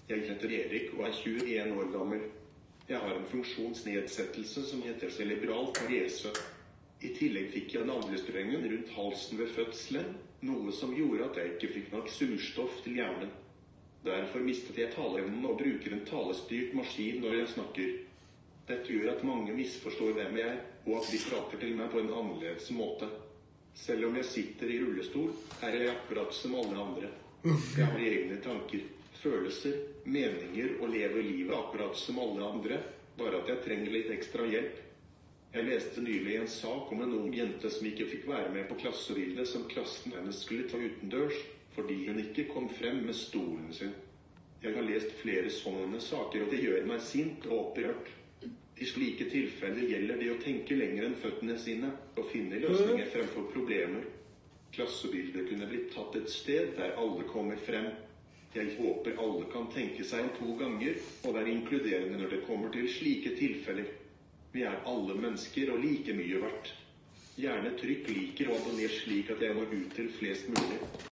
Jeg heter Erik og er 21 år gammel. Jeg har en funksjonsnedsettelse som heter cerebral parese. I tillegg fikk jeg navlestrengen rundt halsen ved fødselen, noe som gjorde at jeg ikke fikk nok surstoff til hjernen. Derfor mistet jeg taleevnen og bruker en talestyrt maskin når jeg snakker. Dette gjør at mange misforstår hvem jeg er, og at de prater til meg på en annerledes måte. Selv om jeg sitter i rullestol, er jeg akkurat som alle andre. Jeg har egne tanker, følelser, meninger og lever livet akkurat som alle andre, bare at jeg trenger litt ekstra hjelp. Jeg leste nylig en sak om en ung jente som ikke fikk være med på klassebildet som klassen hennes skulle ta utendørs, fordi hun ikke kom frem med stolen sin. Jeg har lest flere sånne saker, og det gjør meg sint og opprørt. I slike tilfeller gjelder det å tenke lenger enn føttene sine, og finne løsninger fremfor problemer. Klassebildet kunne blitt tatt et sted der alle kommer frem. Jeg håper alle kan tenke seg om 2 ganger, og være inkluderende når det kommer til slike tilfeller. Vi er alle mennesker og like mye verdt. Gjerne trykk liker og abonner slik at jeg når ut til flest mulig.